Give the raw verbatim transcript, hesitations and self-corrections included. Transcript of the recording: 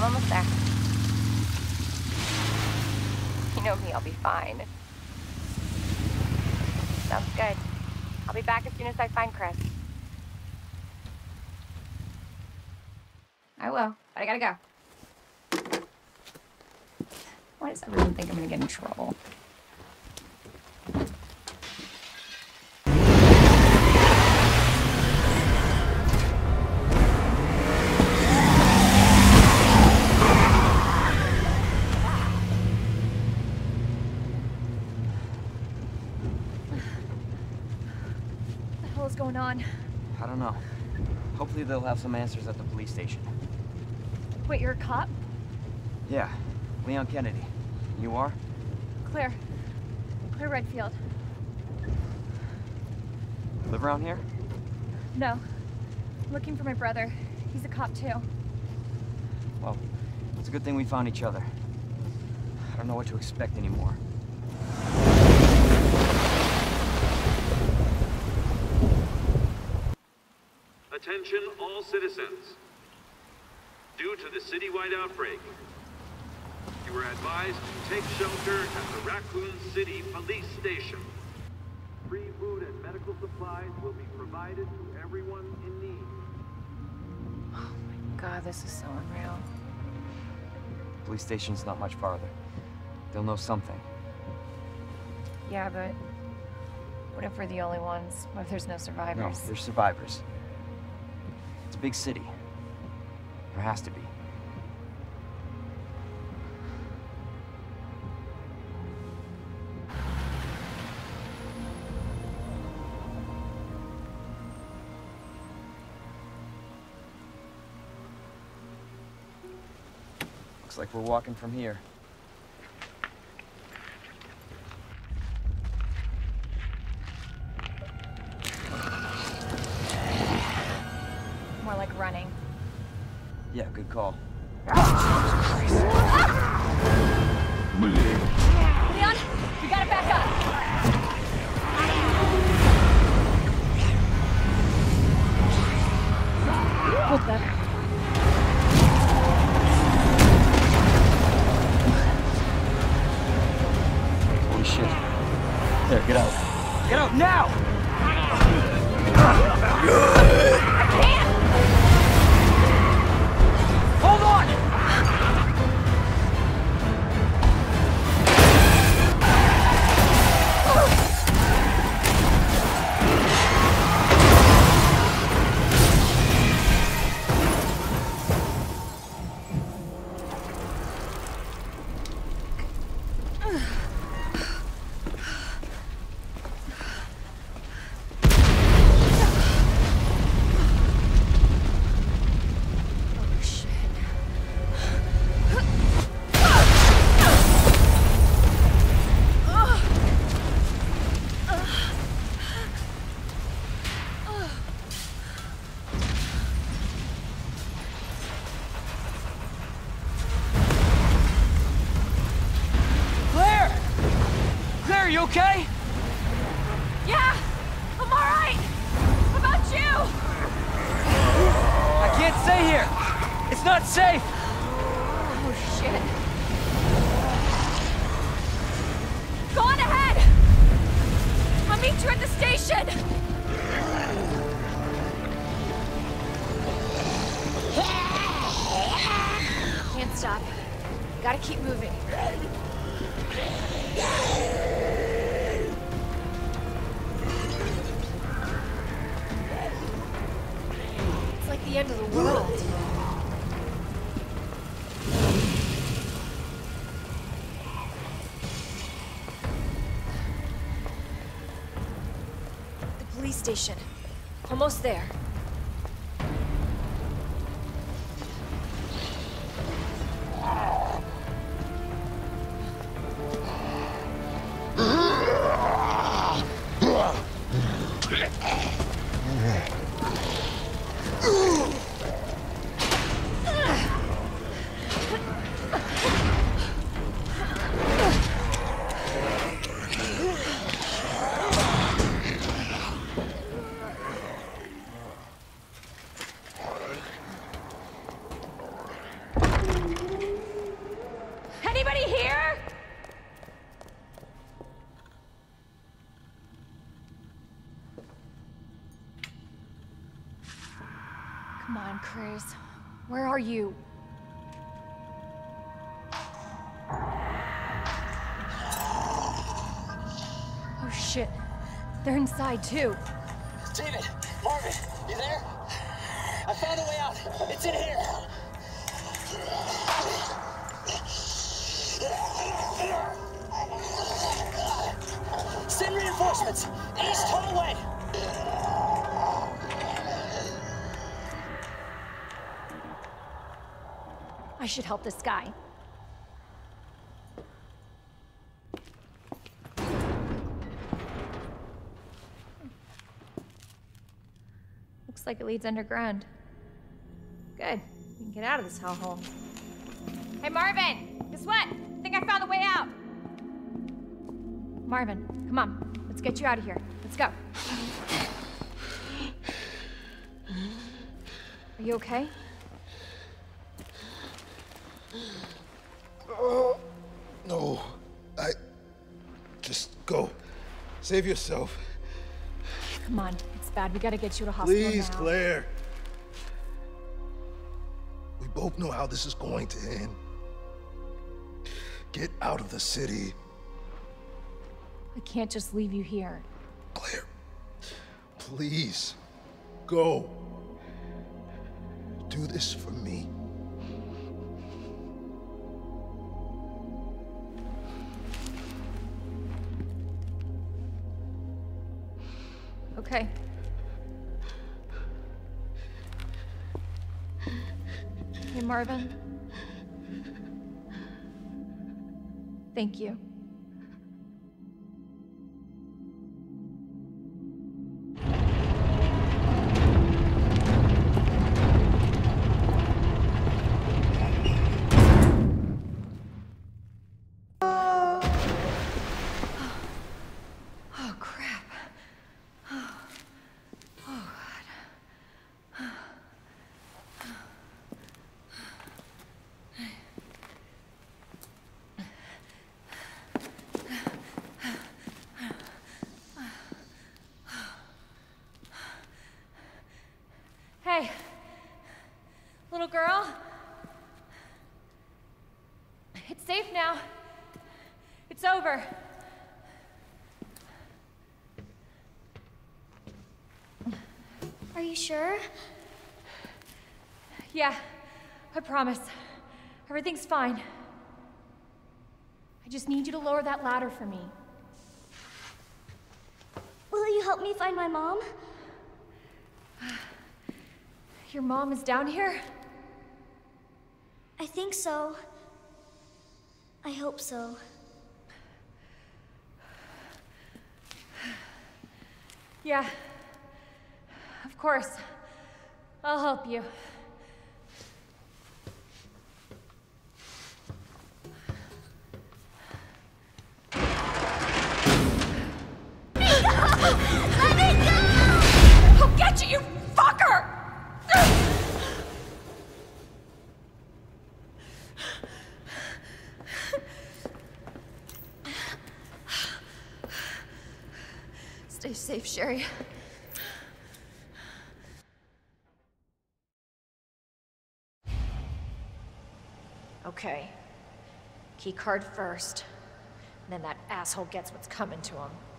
I'm almost there. You know me, I'll be fine. Sounds good. I'll be back as soon as I find Chris. I will, but I gotta go. Why does everyone think I'm gonna get in trouble? What's going on? I don't know. Hopefully they'll have some answers at the police station. Wait, you're a cop? Yeah, Leon Kennedy. You are? Claire. Claire Redfield. Live around here? No. I'm looking for my brother. He's a cop too. Well, it's a good thing we found each other. I don't know what to expect anymore. Attention all citizens. Due to the citywide outbreak, you are advised to take shelter at the Raccoon City Police Station. Free food and medical supplies will be provided to everyone in need. Oh my god, this is so unreal. Police station's not much farther. They'll know something. Yeah, but what if we're the only ones? What if there's no No, survivors? there's survivors. It's a big city. There has to be. Looks like we're walking from here. More like running. Yeah, good call. Leon, you gotta back up. What the? Holy shit. There, get out. Get out now! Hold on! Are you okay? Yeah, I'm all right. How about you? I can't stay here. It's not safe. Oh, shit. Go on ahead. I'll meet you at the station. Can't stop. Gotta keep moving. It's like the end of the world. The police station. Almost there. Come on, Chris. Where are you? Oh shit. They're inside too. David, Marvin, you there? I found a way out. It's in here. Send reinforcements. East hallway. I should help this guy. Looks like it leads underground. Good. We can get out of this hellhole. Hey, Marvin! Guess what? I think I found the way out! Marvin, come on. Let's get you out of here. Let's go. Are you okay? Oh, no. I... Just go. Save yourself. Come on, it's bad. We gotta get you to hospital Please, now. Claire. We both know how this is going to end. Get out of the city. I can't just leave you here. Claire, please, go. Do this for me. Okay. Hey, Marvin. Thank you. Oh, crap. Oh, God. Hey, little girl. It's safe now. It's over. Are you sure? Yeah, I promise. Everything's fine. I just need you to lower that ladder for me. Will you help me find my mom? Your mom is down here? I think so. I hope so. Yeah. Of course. I'll help you. Let me go! I'll get you, you fucker! Stay safe, Sherry. Okay. Key card first. Then that asshole gets what's coming to him.